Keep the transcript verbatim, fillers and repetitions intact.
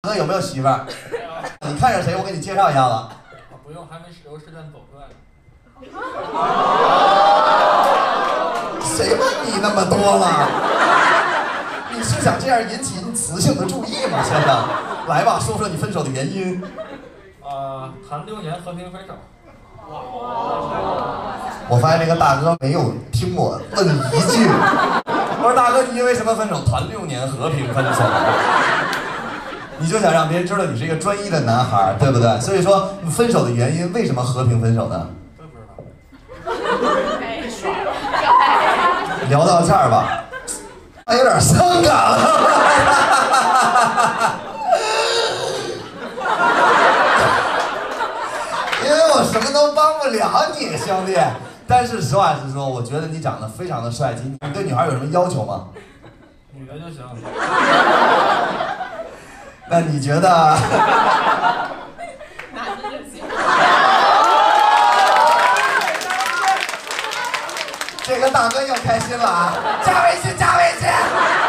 哥有没有媳妇儿？你看上谁？我给你介绍一下子。 不用，还没由试探走出来呢。 谁问你那么多了？你是想这样引起你雌性的注意吗，先生？来吧，说说你分手的原因。 呃，谈六年和平分手。 我发现这个大哥没有听我问一句。我说大哥，你因为什么分手？谈六年和平分手。你就想让别人知道你是一个专一的男孩，对不对？所以说，你分手的原因为什么和平分手呢？ 真不知道。 聊到这儿吧，还有点伤感了。因为我什么都帮不了你，兄弟。但是实话实说，我觉得你长得非常的帅气。你对女孩有什么要求吗？ 女的就行。 那你觉得？ 男的就行。 这个大哥又开心了啊！加微信，加微信。